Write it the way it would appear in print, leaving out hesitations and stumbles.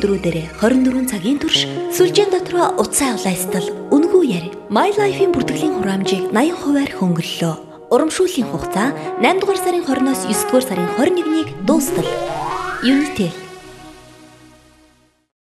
өдрүүдээр 24 цагийн турш сүлжээн дотроо утсаа улайстал үнэгүй яри. My Life-ийн бүртгэлийн хураамжийг 80%-аар хөнгөлөлөө. Урамшууллын хугацаа 8 дугаар сарын 20-оос 9 дугаар сарын 21-ийг дуустал. Unitel